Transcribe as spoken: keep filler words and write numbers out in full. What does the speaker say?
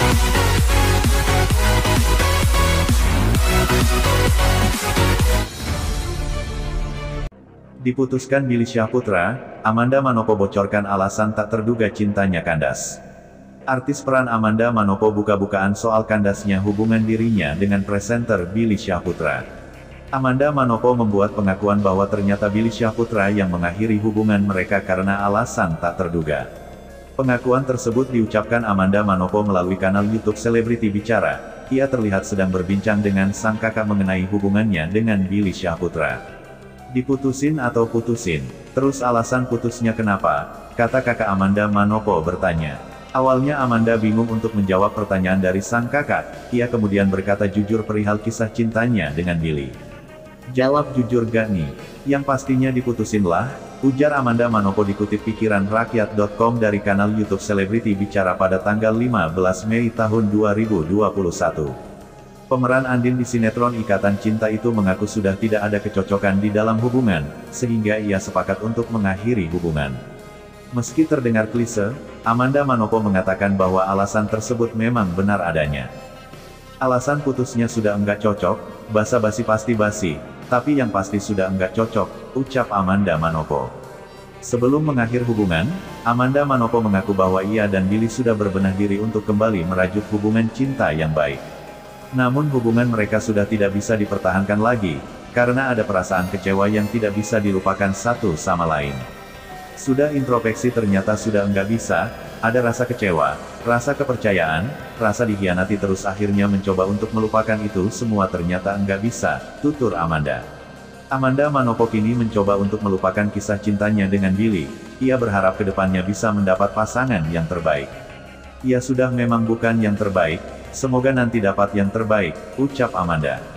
Diputuskan Billy Syahputra, Amanda Manopo bocorkan alasan tak terduga cintanya kandas. Artis peran Amanda Manopo buka-bukaan soal kandasnya hubungan dirinya dengan presenter Billy Syahputra. Amanda Manopo membuat pengakuan bahwa ternyata Billy Syahputra yang mengakhiri hubungan mereka karena alasan tak terduga. Pengakuan tersebut diucapkan Amanda Manopo melalui kanal YouTube Selebriti Bicara. Ia terlihat sedang berbincang dengan sang kakak mengenai hubungannya dengan Billy Syahputra. Diputusin atau putusin? Terus alasan putusnya kenapa? Kata kakak Amanda Manopo bertanya. Awalnya Amanda bingung untuk menjawab pertanyaan dari sang kakak. Ia kemudian berkata jujur perihal kisah cintanya dengan Billy. Jawab jujur gak nih? Yang pastinya diputusin lah, ujar Amanda Manopo dikutip pikiran rakyat titik com dari kanal YouTube Selebriti Bicara pada tanggal lima belas Mei tahun dua ribu dua puluh satu. Pemeran Andin di sinetron Ikatan Cinta itu mengaku sudah tidak ada kecocokan di dalam hubungan, sehingga ia sepakat untuk mengakhiri hubungan. Meski terdengar klise, Amanda Manopo mengatakan bahwa alasan tersebut memang benar adanya. Alasan putusnya sudah enggak cocok, basa-basi pasti basi, tapi yang pasti sudah enggak cocok, ucap Amanda Manopo. Sebelum mengakhir hubungan, Amanda Manopo mengaku bahwa ia dan Billy sudah berbenah diri untuk kembali merajut hubungan cinta yang baik. Namun hubungan mereka sudah tidak bisa dipertahankan lagi, karena ada perasaan kecewa yang tidak bisa dilupakan satu sama lain. Sudah introspeksi ternyata sudah enggak bisa, ada rasa kecewa, rasa kepercayaan, rasa dikhianati terus akhirnya mencoba untuk melupakan itu semua ternyata enggak bisa, tutur Amanda. Amanda Manopo kini mencoba untuk melupakan kisah cintanya dengan Billy, ia berharap kedepannya bisa mendapat pasangan yang terbaik. Ia sudah memang bukan yang terbaik, semoga nanti dapat yang terbaik, ucap Amanda.